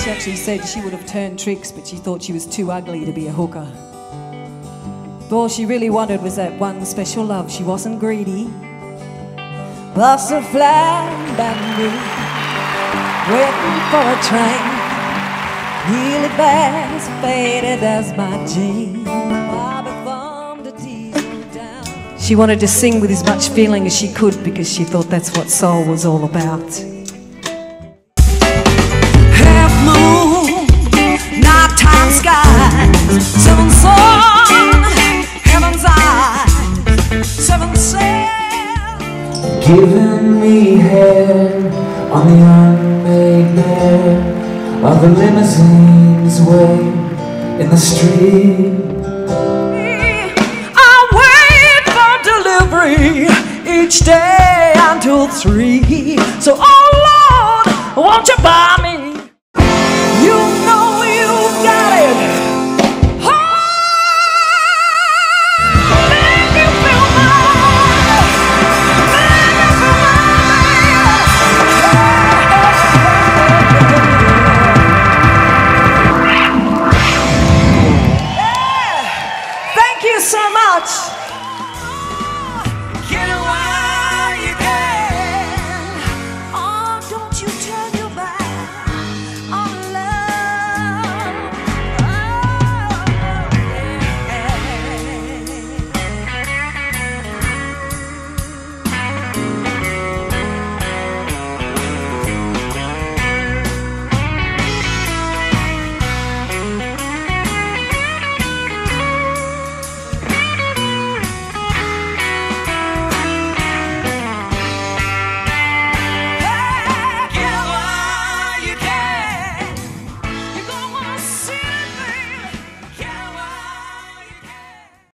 actually said she would have turned tricks, but she thought she was too ugly to be a hooker. All she really wanted was that one special love. She wasn't greedy. Bust a flying bamboo, waiting for a train, nearly as faded as my jeans. She wanted to sing with as much feeling as she could because she thought that's what soul was all about. Half moon, nighttime sky, seven sun, heaven's eye, seven sail. Giving me head on the unmade bed of the limousines way in the street. Each day until 3. So, oh Lord, won't you buy me